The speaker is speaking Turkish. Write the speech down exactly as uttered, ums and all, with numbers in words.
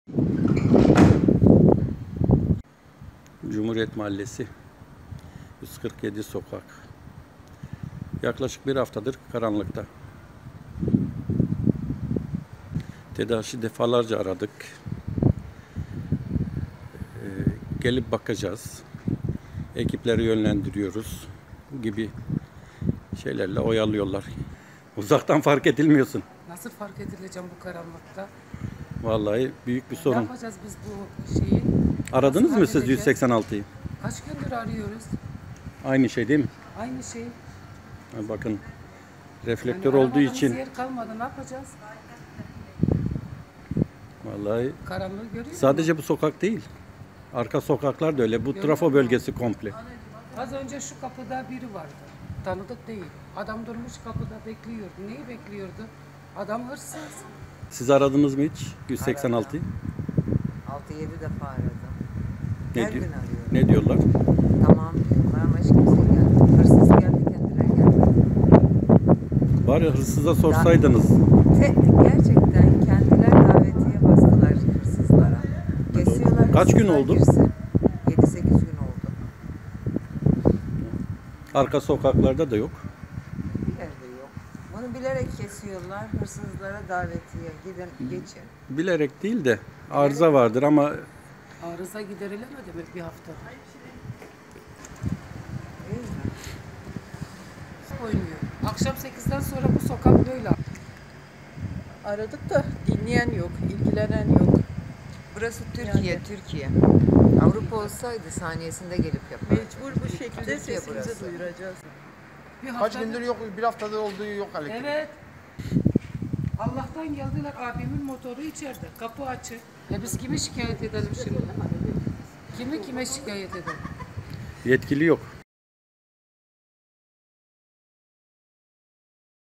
Cumhuriyet Mahallesi yüz kırk yedi sokak. Yaklaşık bir haftadır karanlıkta. TEDAŞ'ı defalarca aradık. Ee, gelip bakacağız. Ekipleri yönlendiriyoruz gibi şeylerle oyalıyorlar. Uzaktan fark edilmiyorsun. Nasıl fark edileceğim bu karanlıkta? Vallahi büyük bir sorun. Ne yapacağız biz bu şeyi? Aradınız Nasıl mı siz halledeceğiz? yüz seksen altıyı? Kaç gündür arıyoruz? Aynı şey değil mi? Aynı şey. Ha, bakın reflektör Yani olduğu aramadığımız için yer kalmadı. Ne yapacağız? vallahi Karanlığı görüyor sadece musun? bu sokak değil. Arka sokaklar da öyle. Bu Görüyor trafo musun? bölgesi komple. Az önce şu kapıda biri vardı. Tanıdık değil. Adam durmuş kapıda bekliyordu. Neyi bekliyordu? Adam hırsız. Siz aradınız mı hiç yüz seksen altıyı? altı yedi defa aradım. Ne Her diyor? gün arıyorum. Ne diyorlar? Tamam diyorlar ama hiç kimse gelmedi. Hırsız geldi, kendileri gelmedi. Bari hırsıza sorsaydınız. Te, gerçekten kendiler davetiye bastılar hırsızlara. Kesiyorlar. Kaç gün hırsızlar oldu? girsin. yedi sekiz gün oldu. Arka sokaklarda da yok. Bir yerde yok. Bunu bilerek kesiyorlar. Hırsızlara davetiye. Gidin, geçin. Bilerek değil de arıza vardır ama Arıza giderilemedi mi bir hafta? Değil mi? Oynuyor. Akşam sekizden sonra bu sokak böyle. Aradık da dinleyen yok, ilgilenen yok. Burası Türkiye, Yani. Türkiye. Avrupa olsaydı saniyesinde gelip yapardı. Mecbur bu şekilde Türkiye sesimizi burası. duyuracağız. Bir Kaç haftadır- gündür yok, bir haftada olduğu yok elektrik. Evet. Allah'tan geldiler, abimin motoru içeride. Kapı açık. Ya biz kimi şikayet edelim şimdi? Kimi kime şikayet edelim? yetkili yok.